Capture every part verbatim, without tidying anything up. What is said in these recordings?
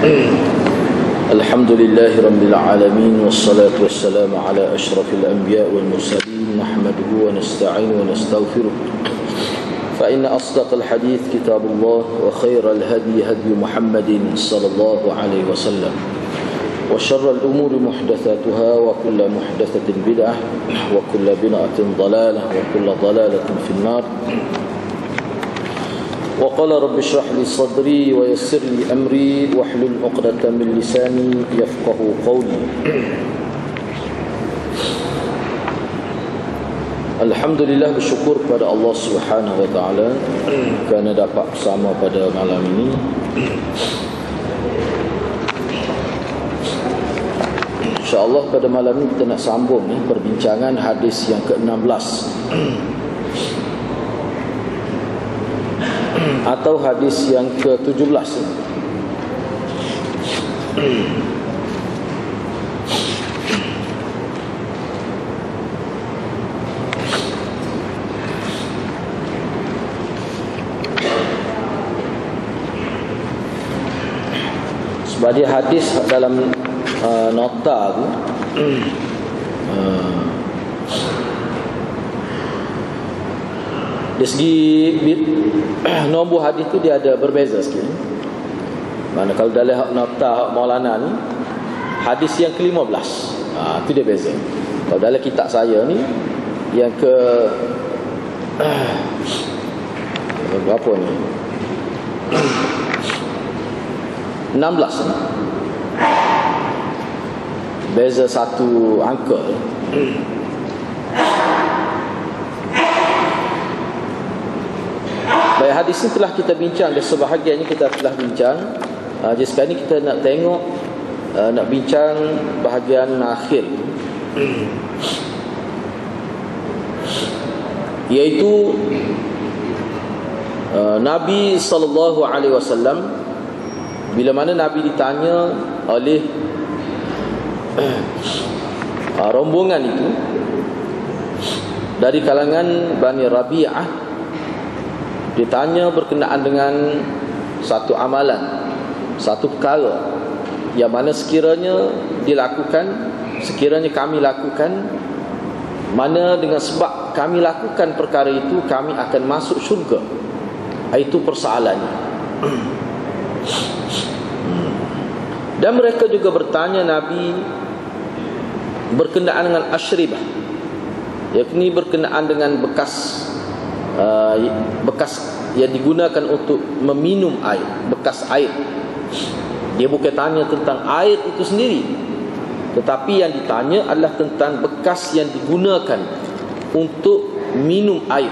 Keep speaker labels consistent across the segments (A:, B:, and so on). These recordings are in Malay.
A: الحمد لله رب العالمين والصلاة والسلام على أشرف الأنبياء والمرسلين نحمده ونستعين ونستغفره فإن أصدق الحديث كتاب الله وخير الهدي هدي محمد صلى الله عليه وسلم وشر الأمور محدثاتها وكل محدثة بدعة وكل بدعة ضلالة وكل ضلالة في النار وقال رب اشرح لي صدري ويسر لي أمري واحلل عقدة من لساني يفقه قولي. Alhamdulillah, bersyukur kepada Allah Subhanahu wa taala kerana dapat bersama pada malam ini. InsyaAllah pada malam ini kita nak sambung ni perbincangan hadis yang ke enam belas atau hadis yang ke tujuh belas. Sebab dia hadis dalam uh, nota tu uh, dari segi nombor hadis tu dia ada berbeza sikit. Mana kalau dalam nota Maulana ni hadis yang ke lima belas, ha, tu dia beza. Kalau dalam kitab saya ni yang ke uh, berapa ni, enam belas ni. Beza satu angka. Baik, hadis ini telah kita bincang dan sebahagiannya kita telah bincang. uh, Jadi sekarang ni kita nak tengok, uh, nak bincang bahagian akhir, iaitu uh, Nabi sallallahu alaihi wasallam. Bila mana Nabi ditanya oleh uh, rombongan itu dari kalangan Bani Rabi'ah, ditanya berkenaan dengan satu amalan, satu perkara yang mana sekiranya dilakukan, sekiranya kami lakukan, mana dengan sebab kami lakukan perkara itu kami akan masuk syurga. Itu persoalannya. Dan mereka juga bertanya Nabi berkenaan dengan asyribah, yakni berkenaan dengan bekas Uh, bekas yang digunakan untuk meminum air, bekas air. Dia bukan tanya tentang air itu sendiri, tetapi yang ditanya adalah tentang bekas yang digunakan untuk minum air.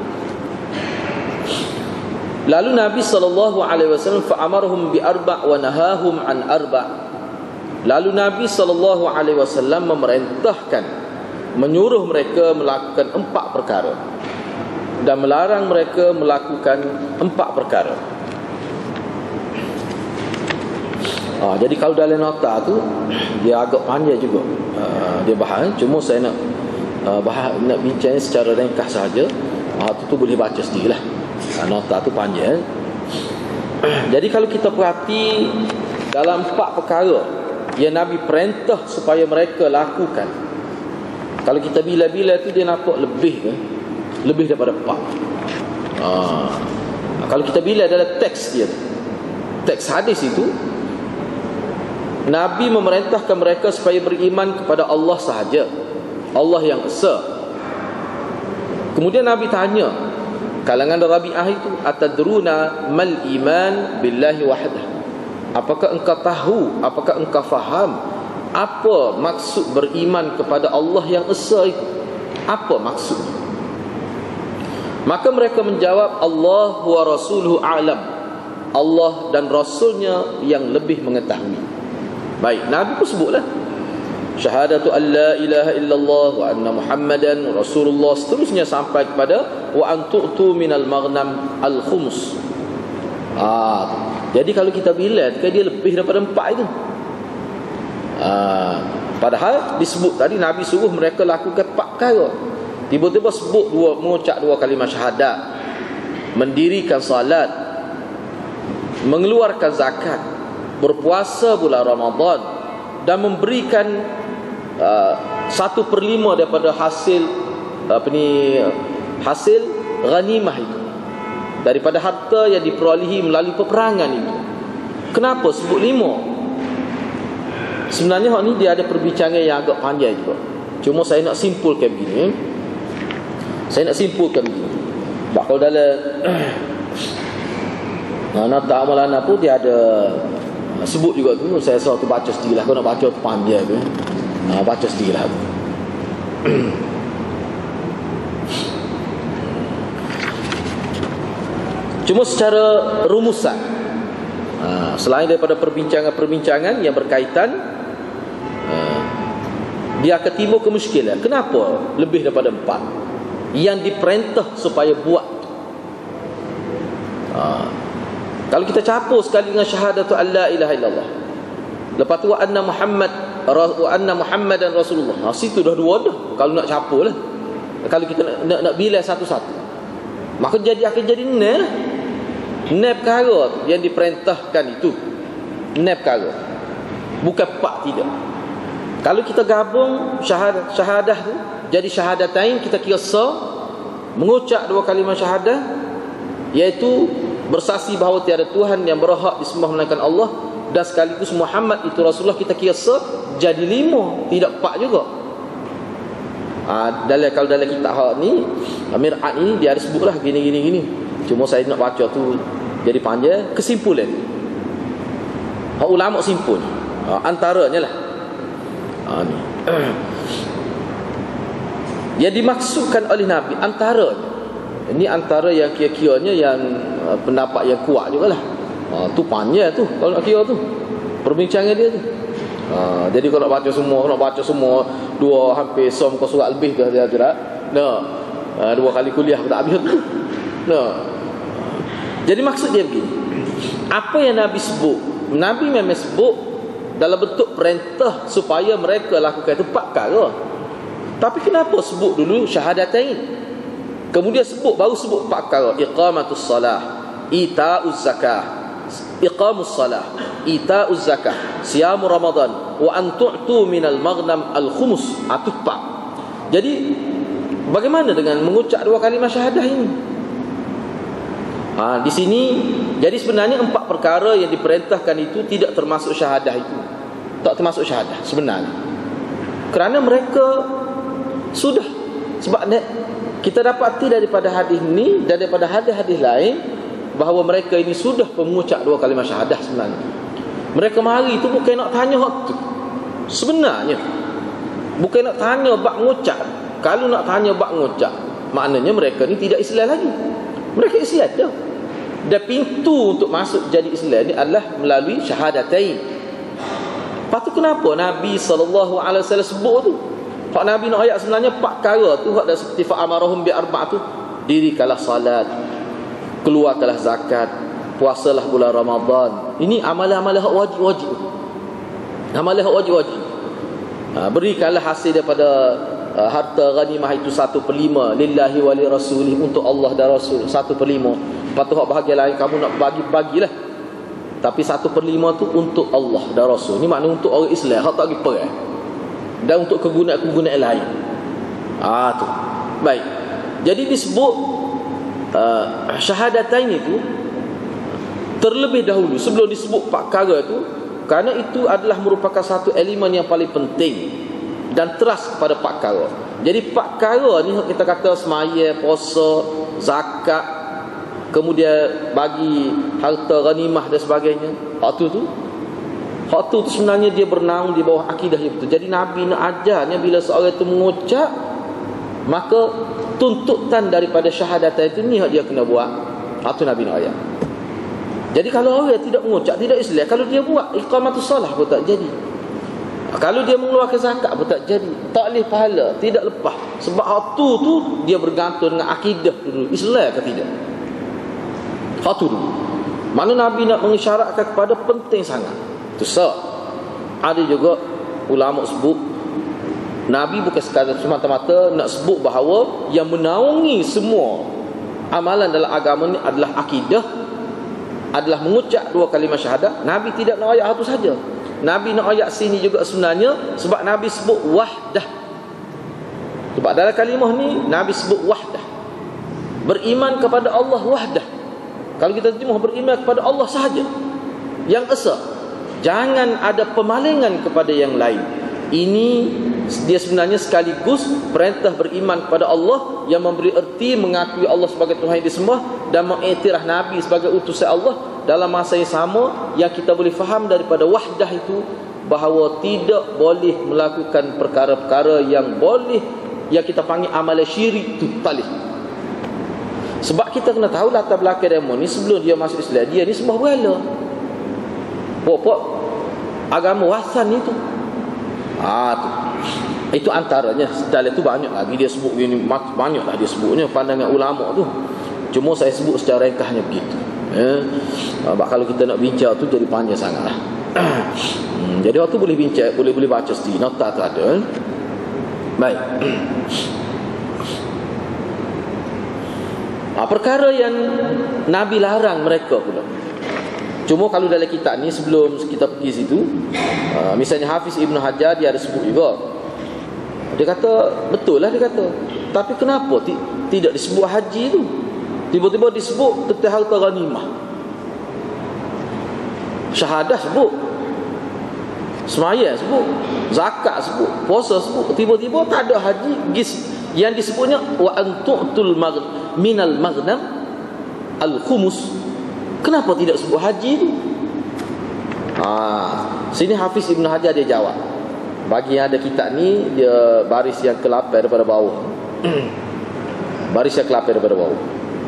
A: Lalu Nabi sallallahu alaihi wasallam fa'amarhum bi arba' wa nahahum an arba'. Lalu Nabi sallallahu alaihi wasallam memerintahkan, menyuruh mereka melakukan empat perkara dan melarang mereka melakukan empat perkara. Ah, jadi kalau dalam nota tu dia agak panjang juga. Ah, dia bahas, cuma saya nak uh, bahas, nak bincang secara ringkas saja. Ah, tu tu boleh baca sendirilah. Ah, nota tu panjang. Jadi kalau kita perhati dalam empat perkara yang Nabi perintah supaya mereka lakukan, kalau kita bila-bila tu dia nampak lebih ke? Lebih daripada empat. ha. Kalau kita bila dalam teks dia, teks hadis itu, Nabi memerintahkan mereka supaya beriman kepada Allah sahaja, Allah yang esa. Kemudian Nabi tanya kalangan Rabi'ah itu, atadruna mal iman billahi wahdah, apakah engkau tahu, apakah engkau faham apa maksud beriman kepada Allah yang esa itu? Apa maksudnya? Maka mereka menjawab, Allah wa rasuluhu a'lam, Allah dan Rasulnya yang lebih mengetahui. Baik, Nabi pun sebutlah syahadatu an la ilaha illallah wa anna muhammadan rasulullah, seterusnya sampai kepada wa an tu'tu minal maghnam al khums. Ah, jadi kalau kita bila kan dia lebih daripada empat itu. Ah, padahal disebut tadi Nabi suruh mereka lakukan empat perkara. Tiba-tiba sebut dua, mengucap dua kalimah syahadat, mendirikan salat, mengeluarkan zakat, berpuasa bulan Ramadan dan memberikan uh, satu per lima daripada hasil apa ni hasil ghanimah itu, daripada harta yang diperolehi melalui peperangan itu. Kenapa sebut lima? Sebenarnya hak ni dia ada perbincangan yang agak panjang juga. Cuma saya nak simpulkan begini. Saya nak simpulkan begini. Sebab kalau dalam Nata Amalana pun dia ada sebut juga tu. Saya suruh tu baca sendiri lah. Kau nak baca tu panjang tu. Ha, baca sendiri lah. Cuma secara rumusan, ha, selain daripada perbincangan-perbincangan yang berkaitan, ha, dia akan timbul kemusykilan. Kenapa lebih daripada empat yang diperintah supaya buat? Ha, kalau kita capur sekali dengan syahadatu an la ilaha illallah, lepas tu wa anna Muhammad wa anna Muhammadan Rasulullah, ha, situ dah dua dah. Kalau nak capur lah, kalau kita nak, nak, nak bilai satu-satu, maka jadi akan jadi nil lah. Nil perkara yang diperintahkan itu, nil perkara, bukan pak, tidak. Kalau kita gabung syahadah, syahadah tu jadi syahadatain, kita kira sah, mengucap dua kalimah syahadah, iaitu bersaksi bahawa tiada Tuhan yang berhak disembah melainkan Allah, dan sekaligus Muhammad itu Rasulullah, kita kira sah, jadi lima, tidak pak juga. Ha, dalam, kalau dalam kitab hak ni Mir'at ni dia ada sebutlah gini gini gini. Cuma saya nak baca tu jadi panjang. Kesimpulan hak ulama simpul, ha, antaranya lah, ha, ni yang dimaksudkan oleh Nabi, antaranya ini antara yang kira-kiranya yang uh, pendapat yang kuat jugalah. Ha, tu panjang tu kalau nak kira tu perbincangan dia tu. Ha, jadi kalau nak baca semua, nak baca semua dua hampir som kau surat lebih ke dia tidak. Nah, ha, dua kali kuliah tak habis tu. Nah. Jadi maksud dia begini. Apa yang Nabi sebut, Nabi memang sebut dalam bentuk perintah supaya mereka lakukan itu empat perkara. Tapi kenapa sebut dulu syahadatain, kemudian sebut baru sebut empat perkara? Iqamatus salah, ita'uz zakah, iqamus salah, ita'uz zakah, siyamu Ramadan, wa an tu'tu minal maghnam al-khumus. Itu empat. Jadi bagaimana dengan mengucap dua kalimah syahadah ini? Ha, di sini jadi sebenarnya empat perkara yang diperintahkan itu tidak termasuk syahadah itu. Tak termasuk syahadah sebenarnya. Kerana mereka sudah, sebab kita dapati daripada hadis ini dan daripada hadis-hadis lain bahawa mereka ini sudah mengucap dua kalimah syahadah sebenarnya. Mereka mari itu bukan nak tanya hak tu. Sebenarnya bukan nak tanya bab ngucap. Kalau nak tanya bab ngucap, maknanya mereka ni tidak Islam lagi. Mereka Islam dah. Dan pintu untuk masuk jadi Islam ni adalah melalui syahadatain. Lepas tu kenapa Nabi sallallahu alaihi wasallam sebut tu? Pak Nabi nak ayat sebenarnya empat perkara tu hak dah seperti fa amarahum bi arba' tu. Dirikanlah salat, keluarkanlah zakat, puasalah bulan Ramadan. Ini amalan-amalan hak wajib-wajib. Amalan hak wajib-wajib. Ha, berikanlah hasil daripada uh, harta ghanimah itu satu per lima lillahi wa li rasulih, untuk Allah dan Rasul satu per lima. Lepas tu hak bahagian lain kamu nak bagi-bagilah, tapi satu per lima tu untuk Allah dan Rasul. Ini makna untuk orang Islam, hak tak pergi perang, dan untuk kegunaan-kegunaan lain. Ah tu. Baik. Jadi disebut uh, syahadatain itu terlebih dahulu sebelum disebut empat perkara tu, kerana itu adalah merupakan satu elemen yang paling penting dan teras kepada empat perkara. Jadi empat perkara ni kita kata semaya, puasa, zakat, kemudian bagi harta ghanimah dan sebagainya. Hak tu tu hak tu tu sebenarnya dia bernaung di bawah akidah yang betul. Jadi Nabi nak ajarnya bila seorang itu mengucap, maka tuntutan daripada syahadat itu ni hak dia kena buat. Hak tu Nabi nak ajar. Jadi kalau orang tidak mengucap, tidak Islam, kalau dia buat iqamatus salah pun tak jadi. Kalau dia mengeluarkan zakat pun tak jadi. Tak boleh pahala, tidak lepas. Sebab hak tu tu dia bergantung dengan akidah dulu, Islam ke tidak. Hak tu dulu. Mana Nabi nak mengisyaratkan kepada penting sangat. Tu sah. Ada juga ulama sebut Nabi bukan sekadar semata-mata nak sebut bahawa yang menaungi semua amalan dalam agama ni adalah akidah, adalah mengucap dua kalimah syahadat. Nabi tidak nak ayat itu saja. Nabi nak ayat sini juga sebenarnya sebab Nabi sebut wahdah. Sebab dalam kalimah ni Nabi sebut wahdah. Beriman kepada Allah wahdah. Kalau kita terjemah beriman kepada Allah sahaja, yang esa. Jangan ada pemalingan kepada yang lain. Ini dia sebenarnya sekaligus perintah beriman kepada Allah yang memberi erti mengakui Allah sebagai Tuhan yang disembah dan mengiktiraf Nabi sebagai utusan Allah. Dalam masa yang sama, yang kita boleh faham daripada wahdah itu bahawa tidak boleh melakukan perkara-perkara yang boleh, yang kita panggil amalan syirik tu talih. Sebab kita kena tahu latar belakang demo ni sebelum dia masuk Islam, dia ni sembah berhala. Pokok agama wasan itu. Ah tu. Itu antaranya. Setelah itu banyak lagi dia sebut gini, banyaklah dia sebutnya pandangan ulama tu. Cuma saya sebut secara ringkasnya begitu. Ya. Sebab kalau kita nak bincang tu jadi panjang sangatlah. hmm, jadi waktu boleh bincang, boleh boleh baca sendiri. Nota tu ada. Eh? Baik. Ha, perkara yang Nabi larang mereka pula. Cuma kalau dalam kitab ni sebelum kita pergi situ, uh, misalnya Hafiz Ibn Hajar dia ada sebut juga. Dia kata betul lah, dia kata. Tapi kenapa ti- tidak disebut haji tu? Tiba-tiba disebut tentang harta ghanimah. Syahadah sebut, sembahyang sebut, zakat sebut, puasa sebut. Tiba-tiba tak ada haji. Yang disebutnya wa antu'tul magh minal maghnam al-khumus. Kenapa tidak sebut haji tu? Ha, sini Hafiz Ibn Hajar dia jawab. Bagi yang ada kitab ni, dia baris yang ke lapan daripada bawah. Baris yang ke lapan daripada bawah.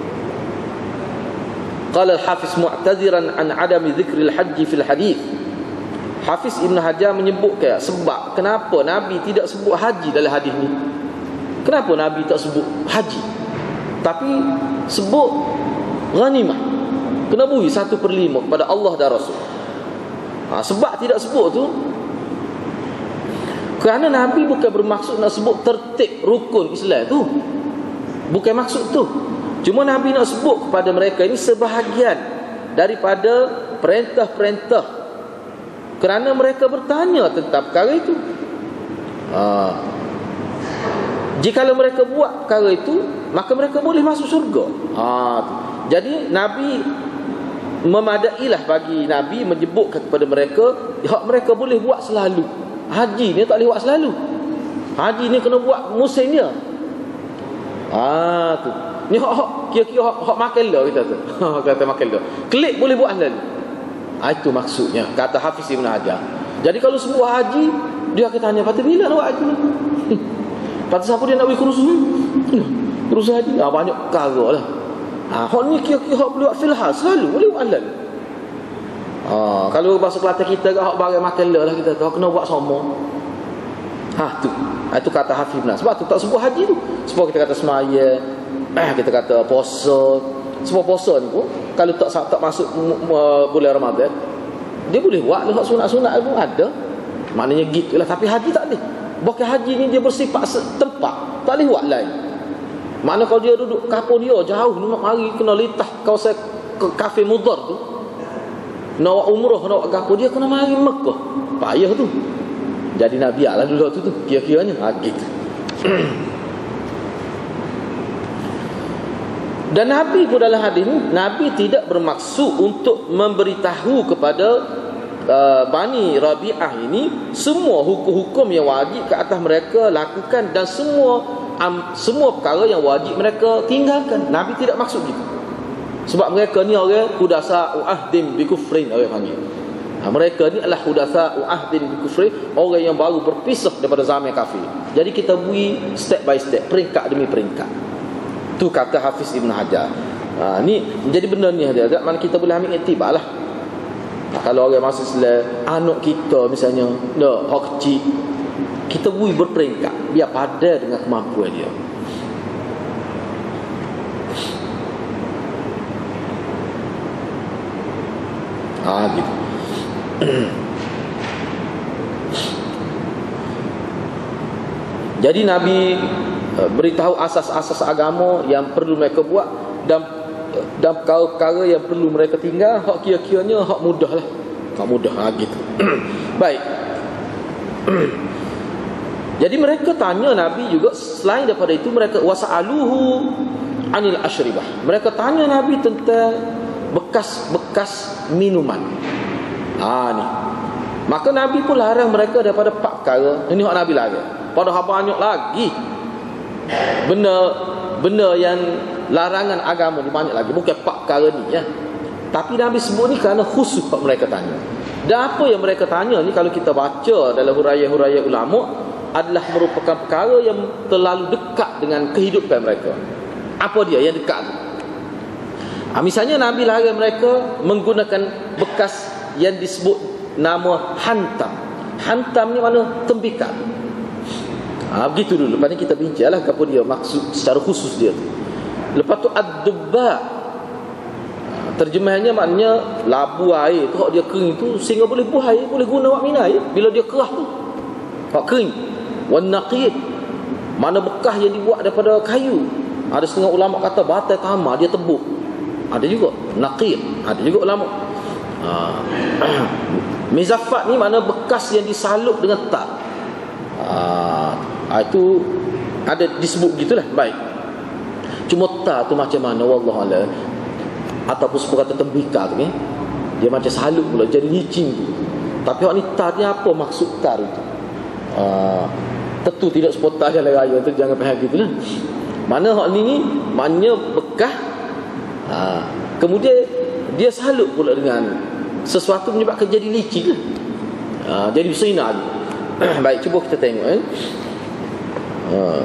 A: Qala al-Hafiz mu'taziran an adami dhikril haji fil hadith. Hafiz Ibn Hajar menyebutkan sebab kenapa Nabi tidak sebut haji dalam hadis ni. Kenapa Nabi tak sebut haji, tapi sebut ghanimah? Kena beri satu per lima kepada Allah dan Rasul. Ha, sebab tidak sebut tu kerana Nabi bukan bermaksud nak sebut tertib rukun Islam tu. Bukan maksud tu. Cuma Nabi nak sebut kepada mereka ini sebahagian daripada perintah-perintah, kerana mereka bertanya tentang perkara itu. Ha, jikalau mereka buat perkara itu, maka mereka boleh masuk syurga. Ha, jadi Nabi memadailah bagi Nabi menyebutkan kepada mereka hak mereka boleh buat selalu. Haji ni tak boleh buat selalu. Haji ni kena buat musim dia. Ah tu. Ni hak hak kira-kira hak, hak makan dah kita tu. Kata makan dah. Klik boleh buat selalu. Ah, itu maksudnya kata Hafiz Ibn Hajar. Jadi kalau sebut haji, dia akan tanya, "Patut bila nak buat haji ni?" Patut siapa dia nak bagi kursus ni? Kursus haji. Ah, banyak perkara lah. Ha, hak ni kira-kira hak boleh buat filhal selalu, boleh buat halal. Ha, kalau bahasa Kelantan kita hak barang makan lah kita tahu kena buat sama. Ha tu. Ha, itu kata Hafiz Ibn. Sebab tu tak sebut haji tu. Sebab kita kata semaya, eh kita kata puasa. Sebab puasa ni pun kalau tak tak masuk uh, bulan Ramadan, dia boleh buat lah sunat-sunat pun ada. Maknanya gitulah, tapi haji tak boleh. Bukan haji ni dia bersifat tempat, tak boleh buat lain. Mana kalau dia duduk kapal dia jauh ni nak mari kena litah kawasan ke kafe Mudar tu, nak buat umrah, nak buat kapal dia kena mari Mekah. Payah tu. Jadi Nabi lah dulu tu tu kira-kiranya ha, gitu. Dan Nabi pun dalam hadis ni, Nabi tidak bermaksud untuk memberitahu kepada uh, Bani Rabi'ah ini semua hukum-hukum yang wajib ke atas mereka lakukan dan semua um, semua perkara yang wajib mereka tinggalkan. Nabi tidak maksud gitu. Sebab mereka ni orang hudasa u'ahdin bi kufrin, orang panggil. Ha, mereka ni adalah hudasa u'ahdin bi kufrin, orang yang baru berpisah daripada zaman kafir. Jadi kita beri step by step, peringkat demi peringkat. Tu kata Hafiz Ibn Hajar. Ha, ni jadi benda ni ada. Mana kita boleh ambil iktibar lah. Ha, kalau orang masuk Islam, anak kita misalnya, dah hak kecil, kita beri berperingkat biar padan dengan kemampuan dia. Ah ha, gitu. Jadi Nabi beritahu asas-asas agama yang perlu mereka buat, dan dan perkara-perkara yang perlu mereka tinggal, hak kira-kiranya hak mudah lah, hak mudah ha, gitu. Baik. Jadi mereka tanya Nabi juga, selain daripada itu mereka wasa'aluhu anil asyribah, mereka tanya Nabi tentang bekas-bekas minuman. Ah ni. Maka Nabi pun larang mereka daripada empat perkara. Ini hak Nabi larang. Padahal banyak lagi benda benda yang larangan agama ni, banyak lagi, bukan empat perkara ni ya. Tapi Nabi sebut ni kerana khusus mereka tanya. Dan apa yang mereka tanya ni kalau kita baca dalam huraian-huraian ulama adalah merupakan perkara yang terlalu dekat dengan kehidupan mereka. Apa dia yang dekat tu? Ha, misalnya Nabi larang mereka menggunakan bekas yang disebut nama hantam. Hantam ni mana? Tembikar. Ha, begitu dulu. Lepas ni kita bincanglah apa dia maksud secara khusus dia tu. Lepas tu ad-dubba, terjemahannya maknanya labu air tu, kalau dia kering tu sehingga boleh buah air, boleh guna buat minum air bila dia kerah tu. Hak kering. Wan naqid, mana bekas yang dibuat daripada kayu. Ada setengah ulama kata batai tamar dia tebuk. Ada juga naqid, ada juga ulama. Ha. Mizaffat ni mana bekas yang disalut dengan tar. Ha, itu ada disebut gitulah. Baik. Cuma tar tu macam mana wallahualam, ataupun sepatutnya tembikar tu eh? Dia macam salut pula, jadi licin tu. Tapi hak ni tar ni apa maksud tar itu? Uh, tentu tidak sepotar jalan raya tu, jangan faham gitu lah. Mana hak ni ni maknanya bekas. Uh, kemudian dia salut pula dengan sesuatu menyebabkan jadi licin lah. Uh, jadi bersinar. Baik, cuba kita tengok eh. Uh,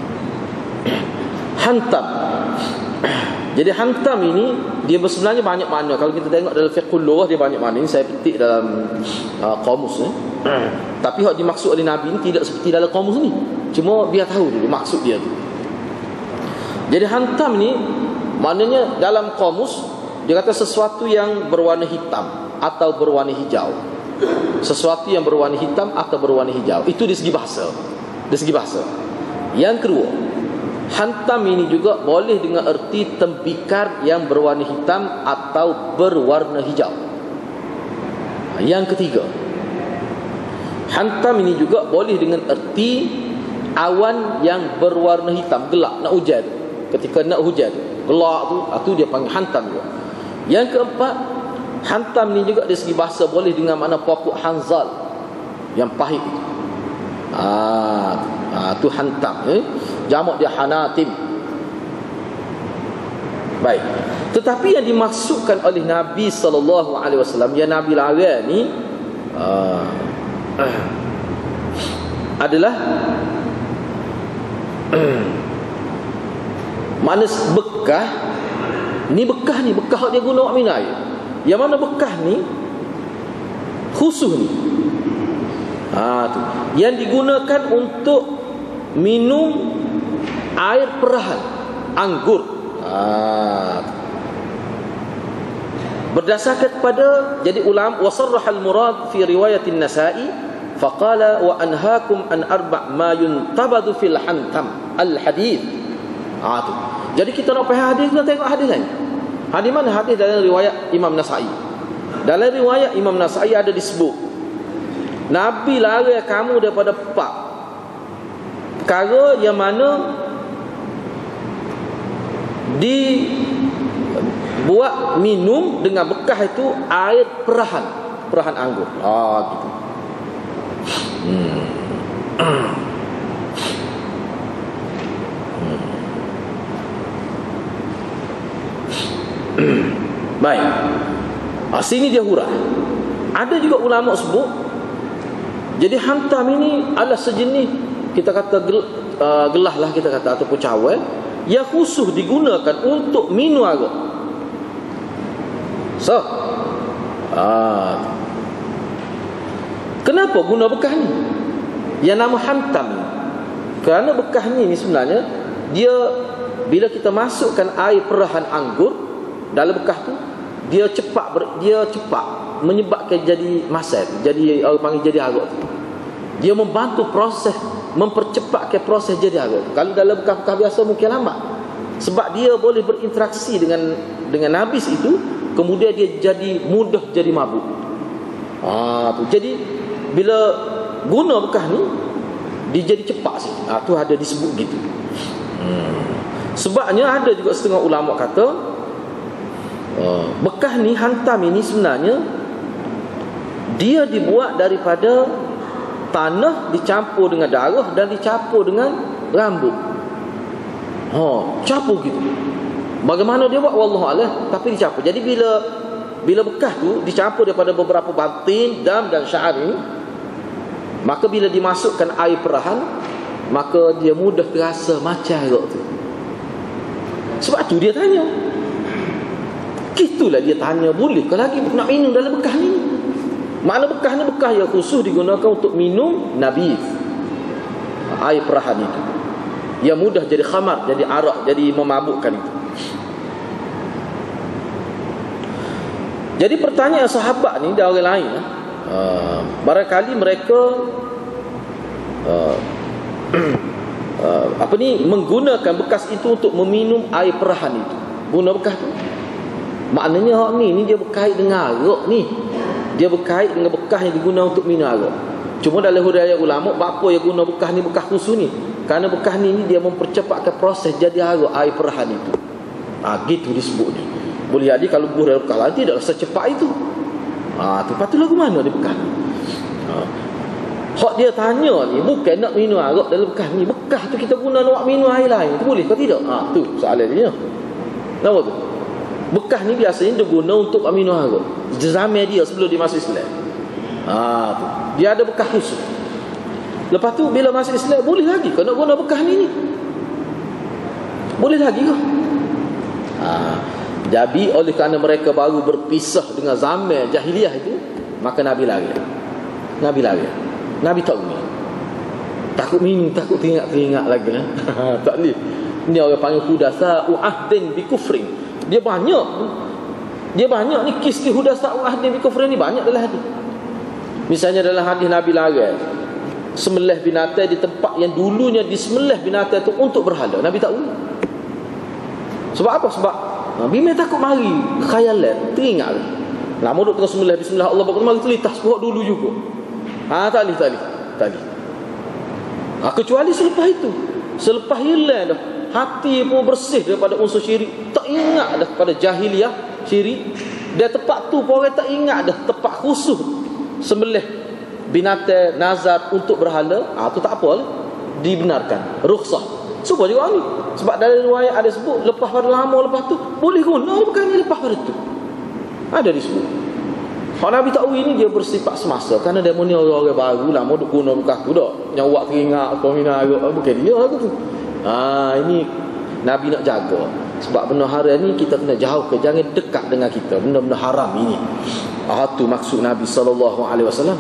A: hantam. Jadi hantam ini dia sebenarnya banyak makna. Kalau kita tengok dalam fiqhul lughah dia banyak makna. Ini saya petik dalam uh, kamus eh. Tapi hak dimaksud oleh Nabi ini tidak seperti dalam kamus ni. Cuma biar tahu dulu maksud dia tu. Jadi hantam ni maknanya dalam kamus dia kata sesuatu yang berwarna hitam atau berwarna hijau. Sesuatu yang berwarna hitam atau berwarna hijau. Itu dari segi bahasa. Dari segi bahasa. Yang kedua, hantam ini juga boleh dengan erti tembikar yang berwarna hitam atau berwarna hijau. Yang ketiga, hantam ini juga boleh dengan erti awan yang berwarna hitam, gelap, nak hujan. Ketika nak hujan, gelap tu, itu dia panggil hantam juga. Yang keempat, hantam ini juga dari segi bahasa boleh dengan makna pokok hanzal yang pahit. Ah, ah tu hantam eh. Jamak dia hanatim. Baik. Tetapi yang dimaksudkan oleh Nabi sallallahu alaihi wasallam yang Nabi larang ni uh, uh, adalah uh, mana bekas ni, bekas ni bekas dia guna buat minum air. Yang mana bekas ni khusus ni. Ha tu. Yang digunakan untuk minum air perahan anggur. Ha. Berdasarkan kepada jadi ulama wasarrahal murad fi riwayat an-Nasa'i faqala wa anhaakum an arba' ma yuntabadu fil hantam al hadith. Ha tu. Jadi kita nak faham hadis, kita tengok hadis lain. Hadis mana? Hadis dalam riwayat Imam Nasa'i. Dalam riwayat Imam Nasa'i ada disebut Nabi larang kamu daripada empat perkara yang mana dibuat minum dengan bekas itu air perahan, perahan anggur. Ah gitu. Hmm. Baik. Ah, sini dia hurah. Ada juga ulama sebut jadi hantam ini adalah sejenis kita kata gel, uh, gelah lah kita kata ataupun cawan yang khusus digunakan untuk minum air. So, ah, kenapa guna bekas ni? Yang nama hantam ni. Kerana bekas ni, ni sebenarnya dia bila kita masukkan air perahan anggur dalam bekas tu, dia cepat ber, dia cepat menyebabkan jadi masal, jadi orang panggil jadi arak tu. Dia membantu proses, mempercepatkan proses jadi arak. Kalau dalam bekas-bekas biasa mungkin lambat. Sebab dia boleh berinteraksi dengan dengan najis itu, kemudian dia jadi mudah jadi mabuk. Ah tu. Jadi bila guna bekas ni, dia jadi cepat sih. Ah tu ada disebut gitu. Hmm. Sebabnya ada juga setengah ulama kata uh, bekas ni, hantam ini sebenarnya dia dibuat daripada tanah dicampur dengan darah dan dicampur dengan rambut. Ha, campur gitu. Bagaimana dia buat wallahualam, tapi dicampur. Jadi bila bila bekas tu dicampur daripada beberapa batin, dam dan sya'ar ini, maka bila dimasukkan air perahan, maka dia mudah terasa macam arak tu. Sebab tu dia tanya. Itulah dia tanya, boleh ke lagi nak minum dalam bekas ni? Makna bekas ni bekas yang khusus digunakan untuk minum nabis, air perahan itu, yang mudah jadi khamar, jadi arak, jadi memabukkan itu. Jadi pertanyaan sahabat ni dan orang lain, uh, barangkali mereka uh, uh, apa ni menggunakan bekas itu untuk meminum air perahan itu. Guna bekas tu, maknanya hak ni ni dia berkait dengan arak ni. Dia berkait dengan bekas yang digunakan untuk minum arak. Cuma dalam huraian ulama, apa yang guna bekas ni, bekas khusus ni? Kerana bekas ni, ni dia mempercepatkan proses jadi arak air perahan itu. Ah ha, gitu disebutnya. Boleh jadi kalau buah dalam bekas lain tidaklah secepat itu. Ah ha, tu patut lagu mana dia bekas ni? Ha. Hak dia tanya ni bukan nak minum arak dalam bekas ni. Bekas tu kita guna nak minum air lain. Itu boleh ke tidak? Ah ha, tu soalan dia. Tahu tu? Bekas ni biasanya dia guna untuk minum arak. Zaman dia sebelum dia masuk Islam. Ha, tu. Dia ada bekas khusus. Lepas tu bila masuk Islam, boleh lagi kau nak guna bekas ni ni? Boleh lagi ke? Ha, jadi oleh kerana mereka baru berpisah dengan zaman jahiliah itu, maka Nabi lari. Nabi lari. Nabi tak minum. Takut minum, takut teringat-teringat lagi. Tak boleh. Ni orang panggil hudasa u'ahdin bi kufrin. Dia banyak Dia banyak ni kisah hudasa u'ahdin bi kufrin ni banyak dalam hadis. Misalnya dalam hadis Nabi larang sembelih binatang di tempat yang dulunya disembelih binatang itu untuk berhala. Nabi tak boleh. Sebab apa? Sebab Nabi memang takut mari khayalan, teringat. Lama duk tengah sembelih bismillah Allah bakal mari terlintas buat dulu juga. Ha tak boleh, tak boleh. Tak boleh. Ha, kecuali selepas itu. Selepas hilang dah, hati pun bersih daripada unsur syirik, tak ingat dah pada jahiliah syirik. Dan tempat tu pun orang tak ingat dah tempat khusus sembelih binatang nazar untuk berhala. Ah tu tak apa lah, dibenarkan, rukhsah. Supaya juga ni. Sebab dalam riwayat ada sebut lepas pada lama lepas tu boleh guna bukan ni lepas pada tu. Ada disebut. Hak Nabi tahu ini dia bersifat semasa, kerana dia ni orang-orang baru lama duk guna bekas tu dak. Yang awak teringat kau mina arak bukan dia aku tu. Ha ini Nabi nak jaga. Sebab benda haram ni kita kena jauh ke, jangan dekat dengan kita. Benda-benda haram ini. Ah tu maksud Nabi sallallahu alaihi wasallam.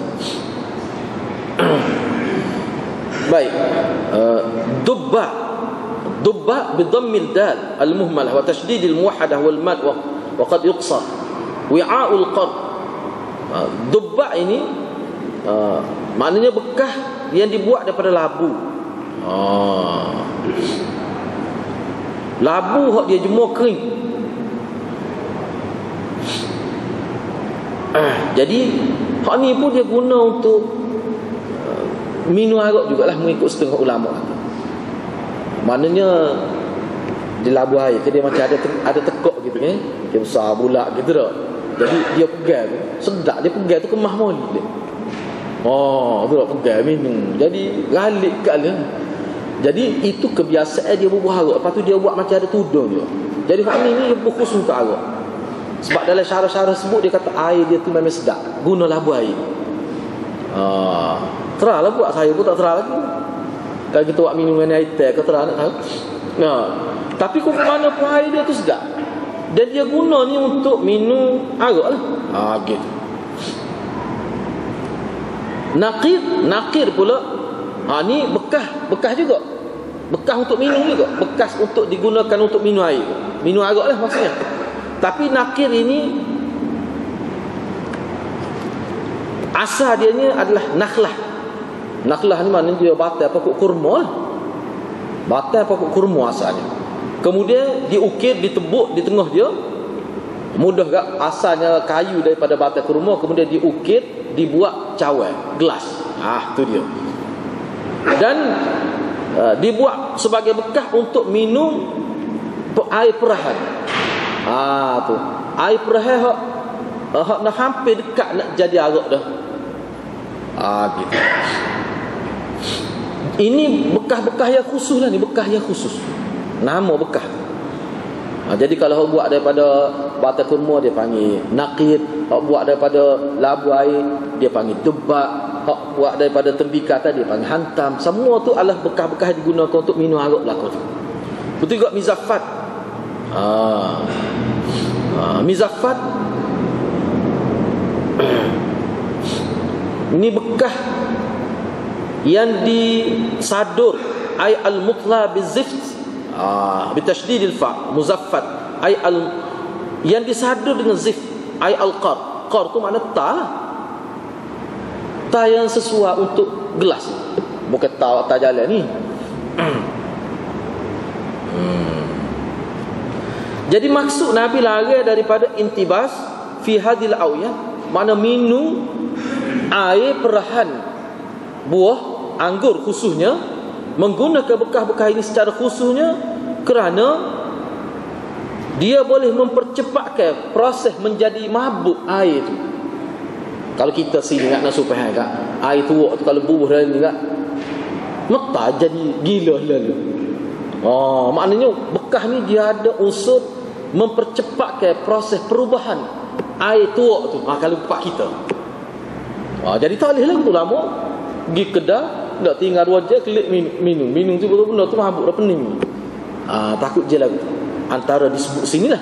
A: Baik. Uh, dubba dubba bi dhammil dal al muhmalah wa tashdid al muwahhadah wal mad wa, wa qad yuqsar wi'a'ul qard. Uh, dubba ini uh, maknanya bekas yang dibuat daripada labu. Ah. Labu hak dia jemur kering. Ah, jadi hak ni pun dia guna untuk uh, minum arak jugalah, mengikut setengah ulama. Maknanya di labu air dia macam ada te- ada tekuk gitu kan. Dia besar bulat gitu dah. Jadi dia pegang tu, sedap dia pegang tu kemah moli dia. Oh, tu dah pegang minum. Jadi galik kat dia. Jadi itu kebiasaan dia berbuah arak. Lepas tu dia buat macam ada tudung dia. Jadi hak ni ni dia berkhusus untuk arak. Sebab dalam syarah-syarah sebut dia kata air dia tu memang sedap. Guna labu air. Ah, terahlah buat saya pun tak terah lagi. Kalau kita buat minum dengan air teh, kau terah nak tahu. Nah, tapi kau ke mana pun air dia tu sedap. Dan dia guna ni untuk minum arak lah. Ah, gitu. Naqir, naqir pula. Ha ni bekas, bekas juga. Bekas untuk minum juga, bekas untuk digunakan untuk minum air. Minum arak lah maksudnya. Tapi nakir ini asal dia ni adalah nakhlah. Nakhlah ni maknanya dia batai pokok kurma lah. Batai pokok kurma asalnya. Kemudian diukir, ditebuk di tengah dia. Mudah tak? Asalnya kayu daripada batang kurma, kemudian diukir, dibuat cawan, gelas. Ah, tu dia. Dan uh, dibuat sebagai bekas untuk minum air perahan. Ah, tu. Air perahan hak hak nak hampir dekat nak jadi arak dah. Ah, gitu. Ini bekas-bekas yang khusus lah ni, bekas yang khusus. Nama bekas. Ha, jadi kalau orang buat daripada batang kurma dia panggil naqid, orang buat daripada labu air dia panggil debak, orang buat daripada tembikar tadi dia panggil hantam. Semua tu adalah bekas-bekas digunakan untuk minum arak belaka tu. Betul juga mizafat. Ha. Ha, mizafat ini bekas yang disadur ay al-mutla bizift, ah bitasydidil fa, muzaffat ay al, yang disadur dengan zift ay al-qar. Qar tu makna ta lah. Ta yang sesuai untuk gelas, bukan ta ta jalan ni. hmm. Jadi maksud Nabi lari daripada intibas fi hadil awiyah, makna minum air perahan buah anggur khususnya, menggunakan bekas-bekas ini secara khususnya kerana dia boleh mempercepatkan proses menjadi mabuk air itu. Kalau kita sini nak supaya kan air tuak tu kalau bubuh dalam ni kan mata jadi gila lalu. Oh, maknanya bekas ni dia ada unsur mempercepatkan proses perubahan air tuak tu. Ha, kalau pak kita. Ha, jadi tak boleh lah tu lama pergi kedai nak tinggal dua jam kelik minum minum, minum tu betul-betul tu mabuk dah pening. Ah, takut je lah tu. Antara disebut sinilah.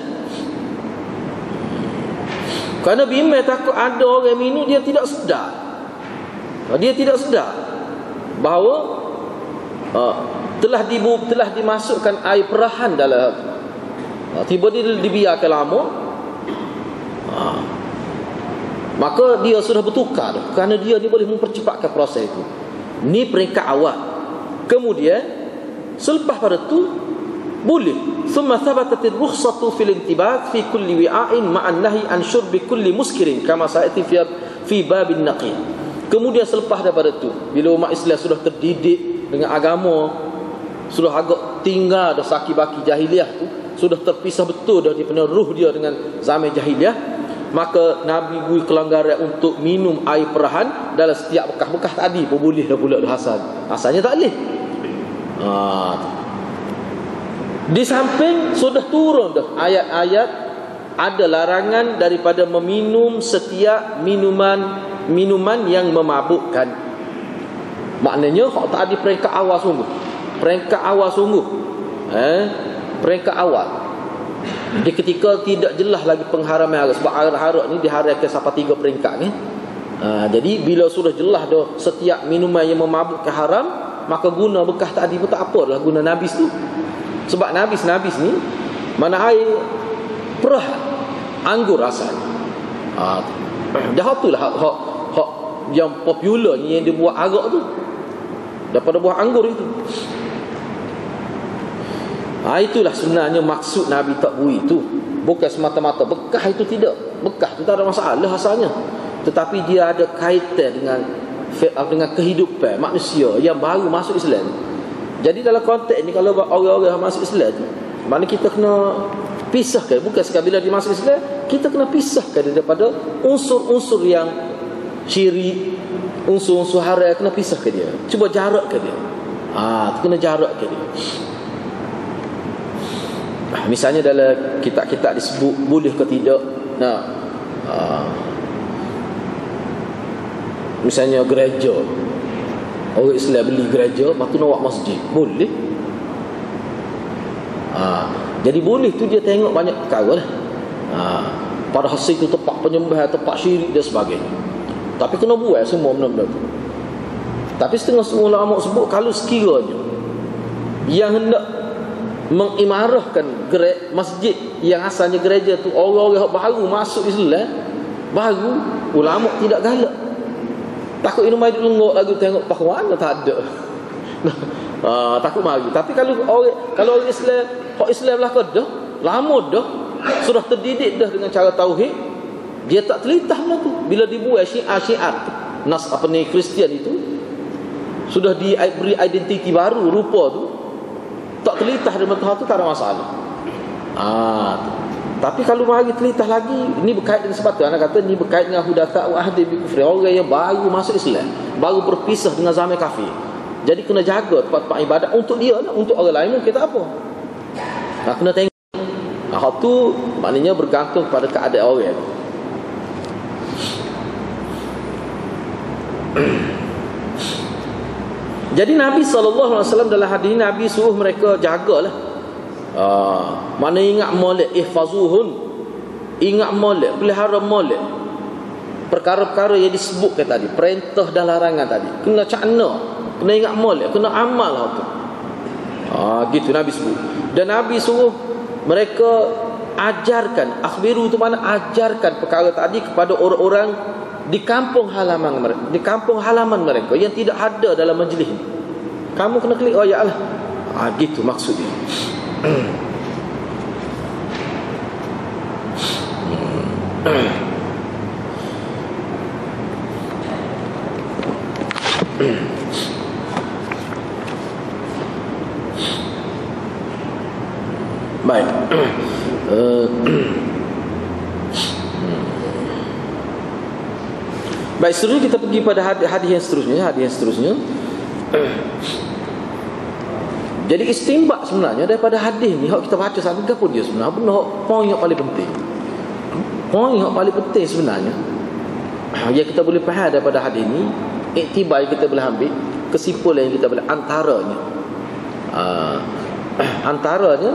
A: Kerana bimbang takut ada orang minum dia tidak sedar. Dia tidak sedar bahawa uh, telah dibu, telah dimasukkan air perahan dalam uh, tiba dia dibiarkan lama. Uh, maka dia sudah bertukar kerana dia dia boleh mempercepatkan proses itu. Ni peringkat awal. Kemudian selepas pada tu boleh thumma thabatat ar-rukhsatu fil intibah fi kulli wi'a'in ma'an nahi an syurbi kulli muskirin kama sa'ati fi fi babin naqid. Kemudian selepas daripada tu bila umat Islam sudah terdidik dengan agama, sudah agak tinggal dah saki-baki jahiliah tu, sudah terpisah betul dah daripada ruh dia dengan zaman jahiliah, maka Nabi bui kelanggaran untuk minum air perahan dalam setiap bekas-bekas tadi pun boleh dah pula dah asal. Asalnya tak boleh. Ha. Di samping sudah turun dah ayat-ayat ada larangan daripada meminum setiap minuman minuman yang memabukkan. Maknanya hak tak ada peringkat awal sungguh. Peringkat awal sungguh. Eh, peringkat awal. Di ketika tidak jelas lagi pengharaman arak, sebab arak-arak ni diharamkan sampai tiga peringkat ni. Ha, jadi bila sudah jelas dah setiap minuman yang memabukkan haram, maka guna bekas tadi pun tak apalah guna nabis tu. Sebab nabis-nabis ni mana air perah anggur rasanya. Ha, dah itulah hak, hak, hak yang popular ni yang dia buat arak tu daripada buah anggur itu. Ha, itulah sebenarnya maksud Nabi tak bui itu. Bukan semata-mata bekas itu, tidak. Bekas itu tak ada masalah asalnya, tetapi dia ada kaitan dengan dengan kehidupan manusia yang baru masuk Islam. Jadi dalam konteks ni kalau orang-orang masuk Islam tu, mana kita kena pisahkan. Bukan sekali bila dia masuk Islam, kita kena pisahkan daripada unsur-unsur yang syirik, unsur-unsur haram, kena pisahkan dia. Cuba jarakkan dia. Ah, ha, kena jarakkan dia. Misalnya dalam kitab-kitab disebut boleh ke tidak. Nah, uh, misalnya gereja, orang Islam beli gereja, lepas tu nak buat masjid, boleh. Uh, jadi boleh tu dia tengok banyak perkara lah. Uh, pada hasil tu tempat penyembahan, tempat syirik dan sebagainya. Tapi kena buat semua benda-benda tu. Tapi setengah semua ulama sebut kalau sekiranya yang hendak mengimarahkan gereja masjid yang asalnya gereja tu orang-orang baru masuk Islam, baru, ulama tidak galak. Takut ini mai dulu lagu tengok pahlawan tak ada. uh, takut mari. Tapi kalau orang kalau orang Islam, orang Islam lah dah lama dah sudah terdidik dah dengan cara tauhid, dia tak telitah lah tu. Bila dibuat syiar-syiar nas apa ni Kristian itu sudah diberi identiti baru rupa tu, tak telitah dengan Tuhan tu tak ada masalah. Ah, tapi kalau mari telitah lagi, ini berkait dengan sebab tu anak kata ni berkait dengan hudatha wa ahdi bi kufri, orang yang baru masuk Islam, baru berpisah dengan zaman kafir. Jadi kena jaga tempat-tempat ibadat untuk dia lah, untuk orang lain mungkin tak apa. Nah, kena tengok. Hal tu maknanya bergantung pada keadaan orang. Jadi Nabi sallallahu alaihi wasallam dalam hadis ini Nabi suruh mereka jagalah. Uh, mana ingat molek ihfazuhun, ingat molek, pelihara molek. Perkara-perkara yang disebutkan tadi, perintah dan larangan tadi, kena cakna, kena ingat molek, kena amal lah tu. Ah, gitu Nabi sebut. Dan Nabi suruh mereka ajarkan, akhbiru tu mana ajarkan perkara tadi kepada orang-orang di kampung halaman mereka, di kampung halaman mereka yang tidak ada dalam majlis ini. Kamu kena klik oh ya Allah. Ah, gitu maksudnya. Baik. uh, Baik, seterusnya kita pergi pada hadis, hadis yang seterusnya, hadis yang seterusnya. Jadi istimbak sebenarnya daripada hadis ni, hak kita baca sampai apa dia sebenarnya, benar poin yang paling penting. Poin yang paling penting sebenarnya yang kita boleh faham daripada hadis ni, iktibar yang kita boleh ambil, kesimpulan yang kita boleh antaranya. Uh, antaranya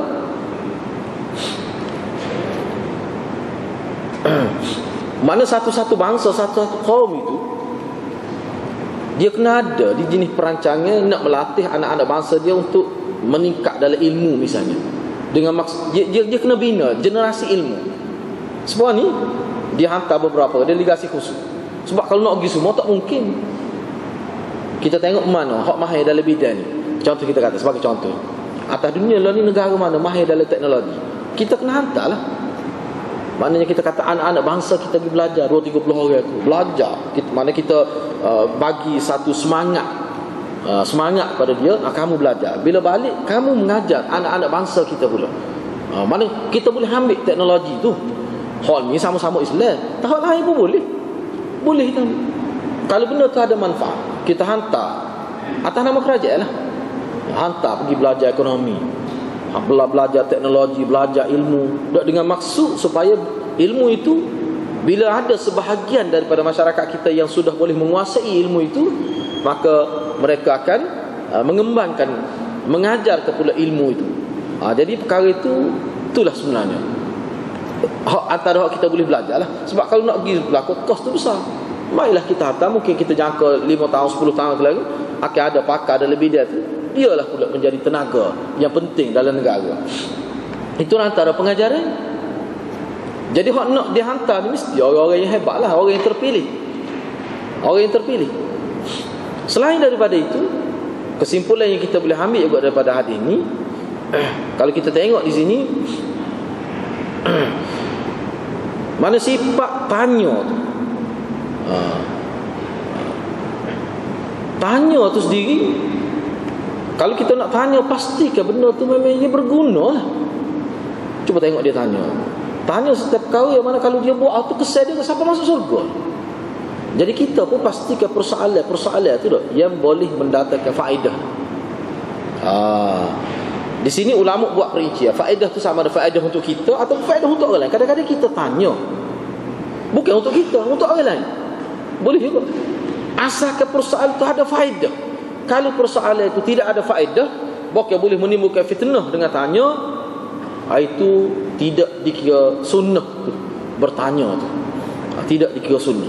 A: mana satu-satu bangsa, satu-satu kaum itu dia kena ada di jenis perancangan nak melatih anak-anak bangsa dia untuk meningkat dalam ilmu misalnya. Dengan maksud dia, dia, dia kena bina generasi ilmu. Sebab ni dia hantar beberapa delegasi khusus. Sebab kalau nak pergi semua tak mungkin. Kita tengok mana hak mahir dalam bidang ni. Contoh kita kata sebagai contoh, atas dunia lah ni negara mana mahir dalam teknologi, kita kena hantar lah. Maknanya kita kata anak-anak bangsa kita pergi belajar dua tiga puluh orang tu belajar. Kita, mana kita uh, bagi satu semangat uh, semangat pada dia, uh, kamu belajar. Bila balik kamu mengajar anak-anak bangsa kita pula. Uh, mana kita boleh ambil teknologi tu. Hal ni sama-sama Islam. Tahap lain pun boleh. Boleh kita ambil. Kalau benda tu ada manfaat, kita hantar atas nama kerajaan lah. Hantar pergi belajar ekonomi, belajar teknologi, belajar ilmu, dengan maksud supaya ilmu itu bila ada sebahagian daripada masyarakat kita yang sudah boleh menguasai ilmu itu, maka mereka akan uh, mengembangkan, mengajar pula ilmu itu. Uh, jadi perkara itu itulah sebenarnya hak antara hak kita boleh belajar lah. Sebab kalau nak pergi berlaku kos tu besar, marilah kita hantar. Mungkin kita jangka lima tahun sepuluh tahun lagi akan ada pakar dalam bidang tu, dialah pula menjadi tenaga yang penting dalam negara. Itu antara pengajaran. Jadi hak nak dihantar ni mesti orang-orang yang hebat lah, orang yang terpilih, orang yang terpilih. Selain daripada itu, kesimpulan yang kita boleh ambil juga daripada hadis ni, kalau kita tengok di sini, mana sifat tanya tu, tanya tu sendiri, kalau kita nak tanya, pastikan benda tu memang ia berguna lah. Cuba tengok dia tanya. Tanya setiap perkara yang mana kalau dia buat tu kesan dia sampai masuk surga. Jadi kita pun pastikan persoalan-persoalan tu dah yang boleh mendatangkan faedah. Ah, di sini ulama buat perincian. Faedah tu sama ada faedah untuk kita atau faedah untuk orang lain. Kadang-kadang kita tanya bukan untuk kita, untuk orang lain. Boleh juga. Asalkan persoalan tu ada faedah. Kalau persoalan itu tidak ada faedah, bahkan boleh menimbulkan fitnah dengan tanya, itu tidak dikira sunnah tu, bertanya tu tidak dikira sunnah.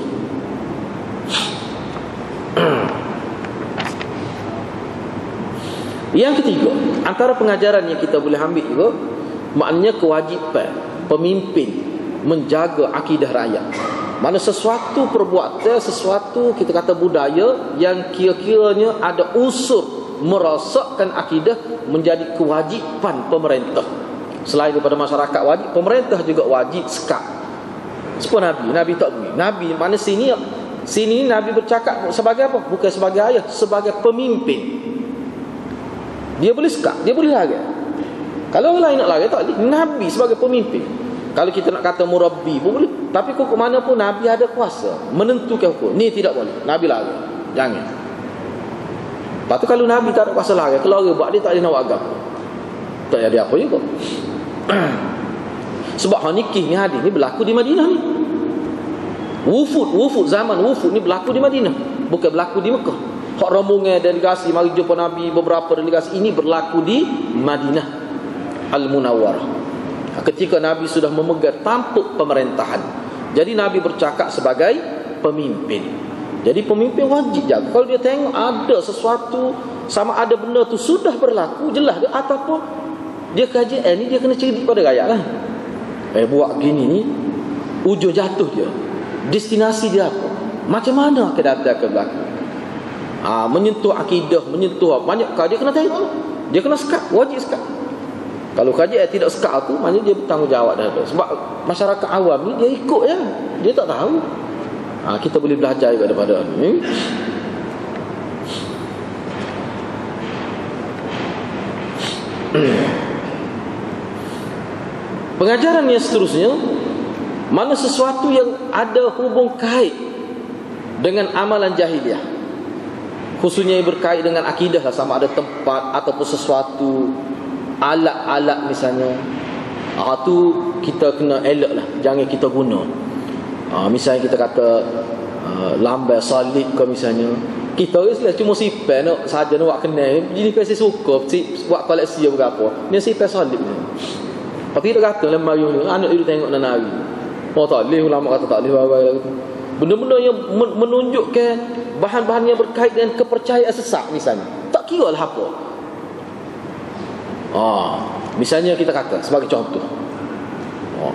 A: Yang ketiga, antara pengajaran yang kita boleh ambil juga, maknanya kewajipan pemimpin menjaga akidah rakyat. Mana sesuatu perbuatan, sesuatu kita kata budaya yang kira-kiranya ada unsur merosakkan akidah menjadi kewajipan pemerintah. Selain daripada masyarakat wajib, pemerintah juga wajib sekat. Seperti Nabi, Nabi tak boleh. Nabi mana sini sini Nabi bercakap sebagai apa? Bukan sebagai ayah, sebagai pemimpin. Dia boleh sekat, dia boleh larang. Kalau orang lain nak larang tak boleh. Nabi sebagai pemimpin. Kalau kita nak kata murabbi pun boleh. Tapi hukum mana pun Nabi ada kuasa menentukan hukum. Ni tidak boleh. Nabi larang. Jangan. Lepas tu kalau Nabi tak ada kuasa larang, kalau orang buat dia tak ada nak agama. Tak ada apa juga. Sebab hal nikih ni hadis ni berlaku di Madinah ni. Wufud, wufud zaman wufud ni berlaku di Madinah, bukan berlaku di Mekah. Hak rombongan delegasi mari jumpa Nabi, beberapa delegasi ini berlaku di Madinah Al-Munawwarah. Ketika Nabi sudah memegang tampuk pemerintahan. Jadi Nabi bercakap sebagai pemimpin. Jadi pemimpin wajib jaga. Kalau dia tengok ada sesuatu, sama ada benda tu sudah berlaku, jelas dia, ataupun dia kaji, eh ni dia kena cerdik pada rakyat lah. Eh buat gini ni, ujung jatuh dia, destinasi dia apa, macam mana akan datang ke belakang. Ha, menyentuh akidah, menyentuh banyak kali dia kena tengok, dia kena sekat, wajib sekat. Kalau kaji eh, tidak sekat tu, maknanya dia bertanggungjawab dah tu. Sebab masyarakat awam ni dia ikut ya, dia tak tahu. Ha, kita boleh belajar juga daripada ni. Pengajaran yang seterusnya, mana sesuatu yang ada hubung kait dengan amalan jahiliah, khususnya yang berkait dengan akidah lah, sama ada tempat ataupun sesuatu, alat-alat misalnya, ah, tu kita kena elak lah, jangan kita guna. ah, Misalnya kita kata ah, lambai salib ke misalnya, kita orang cuma sipai nak saja nak buat kenal. Jadi pasti suka buat koleksi berapa, ni sipai salib ni. Tapi kita kata dalam Melayu ni, anak dia tengok dan nari. Oh tak boleh, ulama kata tak boleh bagai gitu. Benda-benda yang menunjukkan bahan-bahan yang berkait dengan kepercayaan sesat misalnya, tak kira lah apa. Ah, misalnya kita kata sebagai contoh, oh,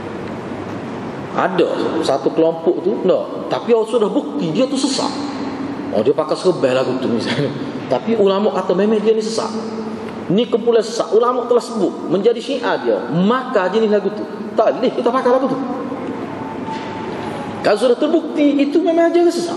A: ada satu kelompok tu, no, tapi orang sudah bukti dia tu sesat. Oh, dia pakai serbai lagu tu misalnya, tapi ulama kata memang dia ni sesat. Ni kumpulan sesat, ulama telah sebut menjadi syiar dia, maka jenis lagu tu tak boleh kita pakai lagu tu. Kalau sudah terbukti itu memang ajaran sesat.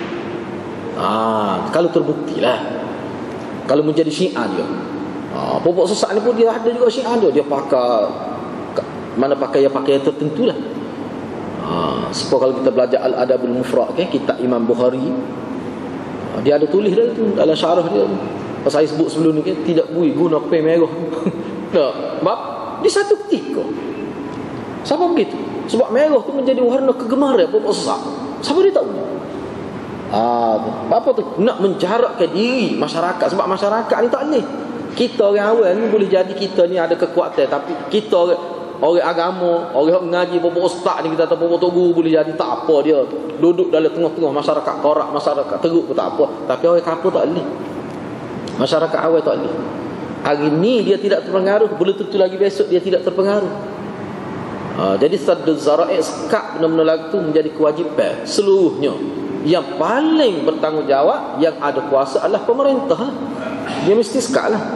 A: Ah, kalau terbukti lah, kalau menjadi syiar dia. Ah, pokok sesat ni pun dia ada juga syiar dia. Dia pakai mana pakai yang pakai yang tertentu lah. Ah, sebab kalau kita belajar Al-Adabul Mufrad kan, kitab Imam Bukhari, ah, dia ada tulis dah tu dalam syarah dia. Saya sebut sebelum ni kan, tidak boleh guna pen merah. Tak, sebab di satu ketika, siapa begitu? Sebab merah tu menjadi warna kegemaran pokok sesat. Siapa dia tak boleh? Ah, apa tu? Nak menjarakkan diri masyarakat. Sebab masyarakat ni tak boleh. Kita orang awal ni boleh jadi kita ni ada kekuatan, tapi kita orang, orang agama, orang mengaji pokok ustaz ni, kita tahu pokok guru boleh jadi tak apa dia. Duduk dalam tengah-tengah masyarakat korak, masyarakat teruk pun tak apa. Tapi orang kapur tak boleh. Masyarakat awal tak boleh. Hari ni dia tidak terpengaruh, belum tentu lagi besok dia tidak terpengaruh. Ha, jadi sadduz zara'i, sekat benda-benda lagu tu menjadi kewajipan seluruhnya. Yang paling bertanggungjawab, yang ada kuasa adalah pemerintah lah. Dia mesti sekat lah.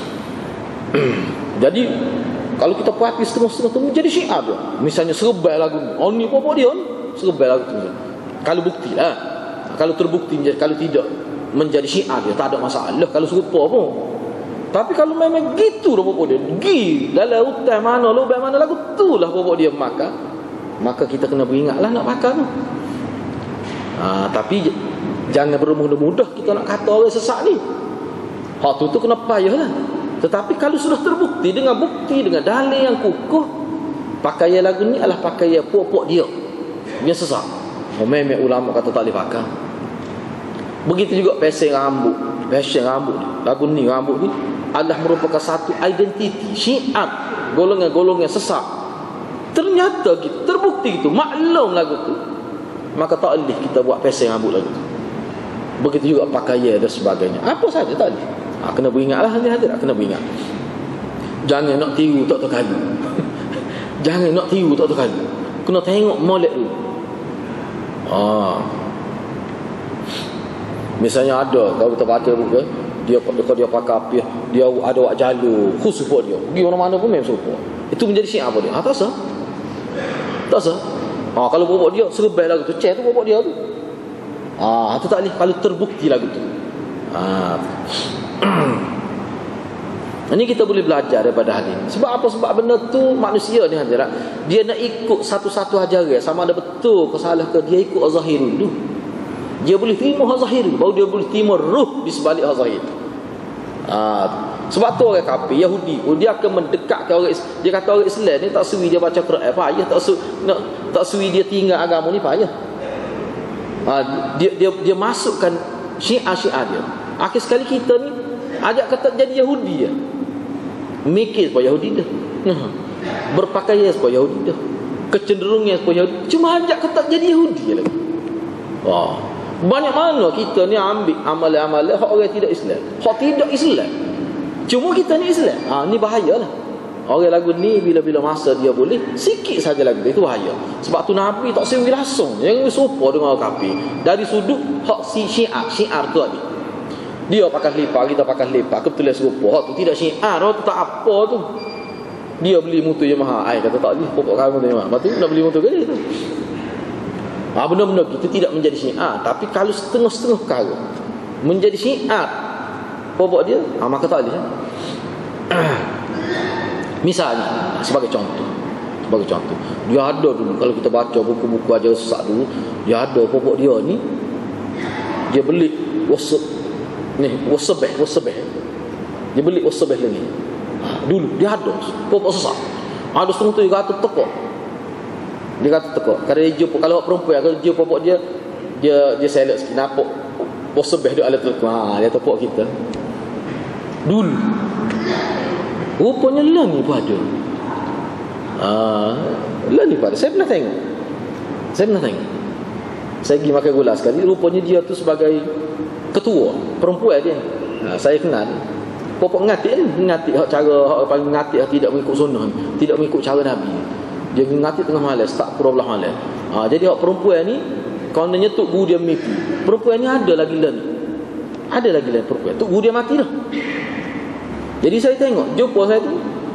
A: Jadi kalau kita perhati setengah-setengah tu menjadi syiar dia. Misalnya serbai lagu ni, oh ni apa dia ni, serbai lagu tu. Kalau bukti lah, kalau terbukti menjadi, kalau tidak menjadi syiar dia, tak ada masalah kalau serupa pun. Tapi kalau memang gitu dah pokok dia, gi dalam hutan mana, lubang mana lagu tu lah pokok dia, maka maka kita kena beringatlah nak makan tu. Ha, tapi jangan bermudah-mudah kita nak kata orang sesat ni. Hak tu tu kena payah lah. Tetapi kalau sudah terbukti dengan bukti, dengan dalil yang kukuh, pakaian lagu ni adalah pakaian pokok dia, dia sesat. Oh, memang ulama kata tak boleh pakai. Begitu juga passion rambut. Passion rambut ni, lagu ni, rambut ni adalah merupakan satu identiti syiar golongan-golongan sesat. Ternyata gitu, terbukti gitu, maklum lagu tu, maka tak boleh kita buat passion rambut lagu tu. Begitu juga pakaian dan sebagainya, apa saja tak boleh. Ha, kena beringatlah hati-hati, kena beringat. Jangan nak tiru tak terkayu. Jangan nak tiru tak terkayu. Kena tengok molek dulu. Ah. Misalnya ada, kalau kita baca buku, Dia kalau dia pakai api, dia ada wak jalur khusus buat dia. Pergi mana-mana pun memang serupa. Itu menjadi syiar apa dia? Ha, tak sah. Tak sah. Ha, kalau bobok dia serbai lagu tu, cek tu bobok dia tu. Ah, ha, itu tak boleh kalau terbukti lagu tu. Ah. Ini kita boleh belajar daripada hal ini. Sebab apa? Sebab benda tu manusia ni hadirat, dia nak ikut satu-satu ajaran, sama ada betul ke salah ke, dia ikut az-zahir dulu. Dia boleh terima az-zahir baru dia boleh terima ruh di sebalik az-zahir. Ah, sebab tu orang kafir Yahudi pun dia akan mendekatkan orang, dia kata orang Islam ni tak sui dia baca Quran payah, tak sui nak tak sui dia tinggal agama ni payah. Ah, dia dia dia masukkan syiar-syiar dia. Akhir sekali kita ni ajak kata jadi Yahudi ya. Mikir supaya Yahudi dah. Nah, berpakaian supaya Yahudi dah. Kecenderungan supaya Yahudi. Cuma ajak kata jadi Yahudi lagi. Wah, banyak mana kita ni ambil amalan-amalan hak orang tidak Islam. Hak tidak Islam. Cuma kita ni Islam. Ah, ni bahayalah. Orang lagu ni bila-bila masa dia boleh sikit saja lagu itu bahaya. Sebab tu Nabi tak sewi langsung. Yang serupa dengan orang kafir. Dari sudut hak si syiar, syiar tu tadi. Dia pakai lipat, kita pakai lipat, kebetulan serupa. Hak tu tidak syiar, tu tak apa tu. Dia beli mutu yang mahal. Ai kata tak boleh, pokok kamu tu mahal. Lepas tu nak beli mutu ke dia tu. Ha, benda-benda kita tidak menjadi syiar. Tapi kalau setengah-setengah perkara menjadi syiar pokok dia, ha, maka tak boleh. Misalnya, sebagai contoh, sebagai contoh, dia ada dulu kalau kita baca buku-buku ajar sesat dulu, dia ada pokok dia ni, dia beli wasab ni, wasabeh, wasabeh. Dia beli wasabeh lagi. Ha, dulu dia ada pokok sesat. Ada setengah tu dia kata tekok. Dia kata tekok. Kalau dia jumpa, kalau perempuan kalau dia pokok dia, dia dia selek sikit nampak wasabeh dia ala tekok. Ha, dia tepuk kita. Dulu rupanya lah ni pun ada. Ah, lah ni pun ada. Saya pernah tengok. Saya pernah tengok. Saya pergi makan gula sekali. Rupanya dia tu sebagai ketua perempuan dia. Ha, saya kenal. Pokok ngatik ni, ngatik hak cara hak paling ngatik tidak mengikut sunnah, tidak mengikut cara Nabi. Dia ngatik tengah malam, tak pura belah malam. Ha, jadi hak perempuan ni kalau dia nyetuk guru dia mimpi. Perempuan ni ada lagi lah ni. Ada lagi lah perempuan. Tu guru dia mati dah. Jadi saya tengok, jumpa saya tu,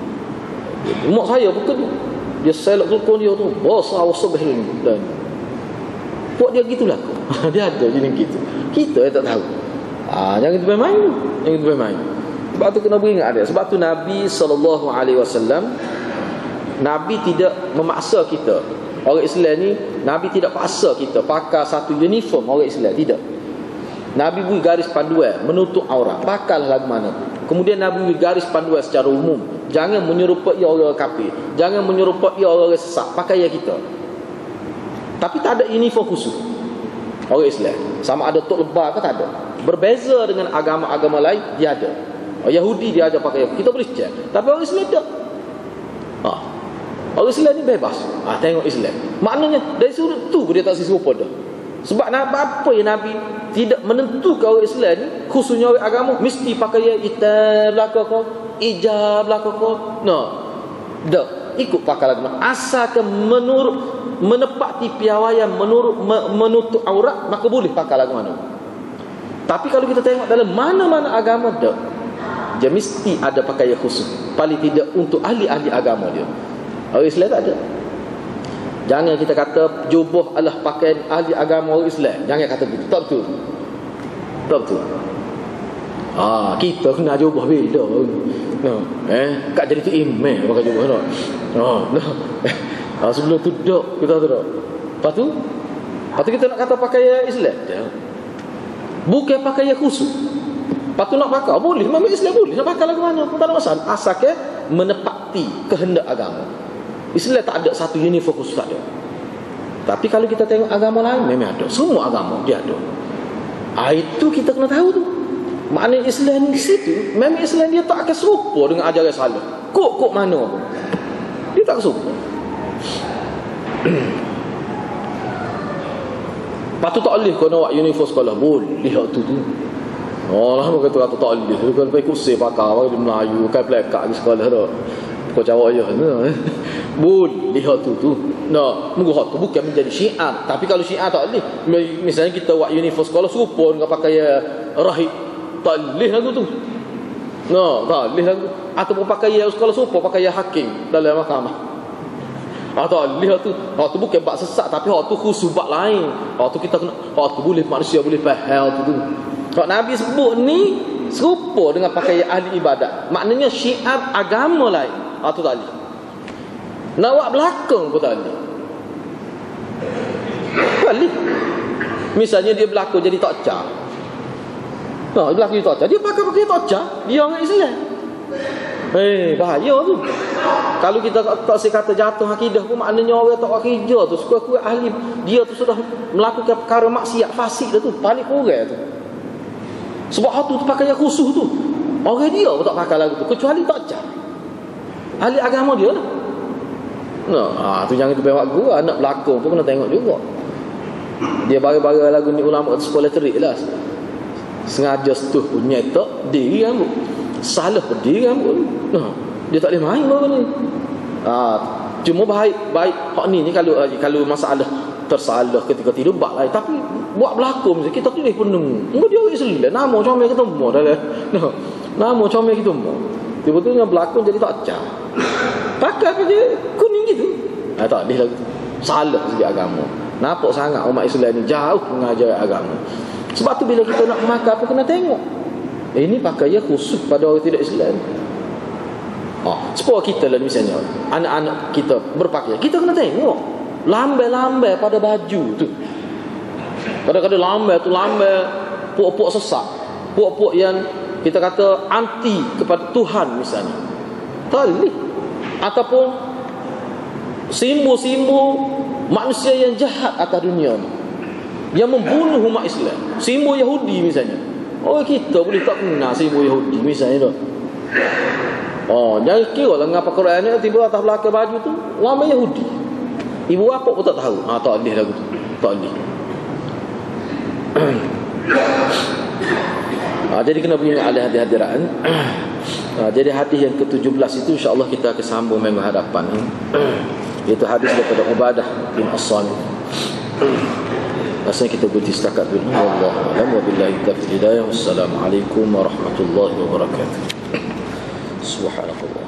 A: mak saya bukan dia selok kelukon dia tu, besar wasabah ni. Dan buat dia gitulah. Dia ada jenis gitu. Kita yang tak tahu. Ah, jangan kita main, jangan kita main. Sebab tu kena beringat dia. Sebab tu Nabi sallallahu alaihi wasallam, Nabi tidak memaksa kita. Orang Islam ni, Nabi tidak paksa kita pakai satu uniform orang Islam, tidak. Nabi beri garis panduan menutup aurat, pakailah lagu mana pun. Kemudian Nabi beri garis panduan secara umum, jangan menyerupai orang kafir, jangan menyerupai orang sesat, pakaian kita. Tapi tak ada uniform khusus orang Islam. Sama ada tok lebar ke tak ada. Berbeza dengan agama-agama lain, dia ada. Orang Yahudi dia ada pakai, kita boleh cek. Tapi orang Islam tak. Ha. Orang Islam ni bebas. Ah, ha, tengok Islam. Maknanya dari sudut tu dia tak serupa dah. Sebab apa yang Nabi tidak menentukan orang Islam ni, khususnya orang agama, mesti pakai hitam belakang kau, hijab belakang kau. No. Dah, ikut pakai lagu. Asalkan menurut menepati piawaian menurut menutup aurat, maka boleh pakai lagu mana. Tapi kalau kita tengok dalam mana-mana agama dah, dia mesti ada pakaian khusus. Paling tidak untuk ahli-ahli agama dia. Orang Islam tak ada. Jangan kita kata jubah adalah pakaian ahli agama orang Islam. Jangan kata begitu. Tak betul. Tak betul. Ah, kita kena jubah beda. No. Eh, kat jadi tu imam pakai jubah no. Oh, no. Ah, sebelum tu dok kita tu dok. Lepas tu, lepas tu kita nak kata pakaian Islam. Bukan pakaian khusus. Lepas tu nak pakai boleh, memang Islam boleh. Nak pakai lagu mana? Tak ada masalah. Asalkan menepati kehendak agama. Islam tak ada satu uniform khusus, tak ada. Tapi kalau kita tengok agama lain, memang ada. Semua agama dia ada. Ah, itu kita kena tahu tu. Maknanya Islam ni situ, memang Islam dia tak akan serupa dengan ajaran salah. Kok-kok mana pun. Dia tak serupa. Lepas tu tak boleh kau nak buat uniform sekolah. Boleh lihat tu tu. Oh lah, kata kata tak boleh. Kau pergi kursi pakar, bagi Melayu, kan pelakak di sekolah tu. Kau jawab je. Boleh lihat tu tu. Nah, mungkin tu bukan menjadi syiar. Tapi kalau syiar tak boleh. Misalnya kita buat uniform sekolah serupa dengan pakai rahib. tak leh lagu tu. No, tak leh lagu. Ataupun pakai yang sekolah supo, pakai yang hakim dalam mahkamah. Ah tak leh tu. Ah tu bukan bab sesat, tapi hak tu khusus bab lain. Ah tu kita kena, ah tu boleh manusia boleh faham tu tu. Kalau Nabi sebut ni serupa dengan pakai ahli ibadat. Maknanya syiar agama lain. Ah tu tak leh. Nak buat belakang pun tak leh. Tak leh. Misalnya dia berlaku jadi tokcar. Nah, dia berlaku jadi tokcar. Dia pakai-pakai tokcar. Dia orang Islam. Eh, bahaya tu. Kalau kita tak saya kata jatuh akidah pun maknanya orang tak akidah tu. Suka-suka ahli. Dia tu sudah melakukan perkara maksiat fasik dah tu. Paling kurang tu. Sebab hal tu, tu pakai yang khusus tu. Orang dia pun tak pakai lagu tu. Kecuali tokcar. Ahli agama dia lah. Nah, ha, tu jangan tu bewak gua. Anak belakang tu kena tengok juga. Dia baru-baru lagu ni ulama sekolah terik lah. Sengaja setuh punya tak diri rambut. Salah pun diri rambut. Nah, dia tak boleh main baru ni. Ha, cuma baik baik hak ni ni kalau kalau masalah tersalah ketika tidur bak lah. Tapi buat berlaku kita tulis pun nemu. Engko dia orang Islam. Nama comel kita semua dah. Nah, nama comel kita semua. Tiba-tiba yang berlaku jadi tak cah. Pakai apa je kuning gitu. Ha, tak boleh lagu tu. Salah segi agama. Nampak sangat umat Islam ni jauh mengajar agama. Sebab tu bila kita nak makan pun kena tengok. Eh, ini pakaian khusus pada orang tidak Islam. Oh, supaya kita lah misalnya anak-anak kita berpakaian, kita kena tengok lambai-lambai pada baju tu. Kadang-kadang lambai tu lambai puak-puak sesak, puak-puak yang kita kata anti kepada Tuhan misalnya. Tak boleh. Ataupun simbol-simbol manusia yang jahat atas dunia ni, yang membunuh umat Islam. Simbol Yahudi misalnya. Oh, kita boleh tak kenal simbol Yahudi misalnya tu. Oh, jangan kira lah ngapa Quran ni tiba atas belakang baju tu lama Yahudi. Ibu bapa pun tak tahu. Ah, tak boleh lagu tu. Tak boleh. ah, jadi kena punya ada hadiran. ah, jadi hadis yang ke tujuh belas itu insya-Allah kita akan sambung minggu hadapan. Itu hadis daripada Ubadah bin As-Samit. Rasanya kita berhenti setakat dulu. Wallahu a'lam wa billahi taufiq hidayah. Wassalamualaikum warahmatullahi wabarakatuh. Subhanallah.